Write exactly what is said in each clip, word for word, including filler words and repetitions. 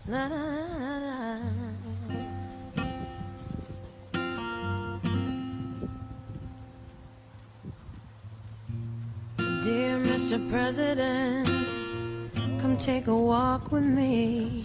La, la, la, la. Dear Mister President, come take a walk with me.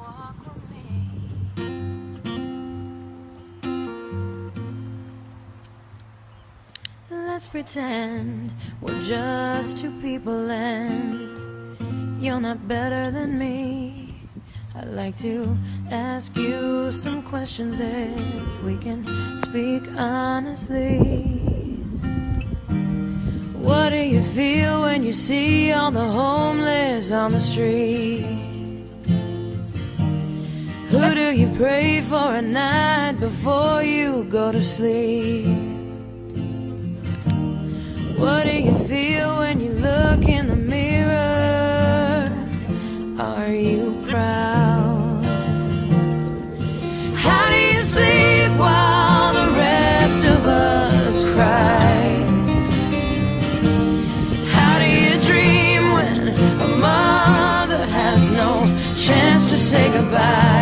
Let's pretend we're just two people and you're not better than me. I'd like to ask you some questions if we can speak honestly. What do you feel when you see all the homeless on the street? Who do you pray for at night before you go to sleep? What do you feel when you look in the mirror? Are you proud? How do you sleep while the rest of us cry? How do you dream when a mother has no chance to say goodbye?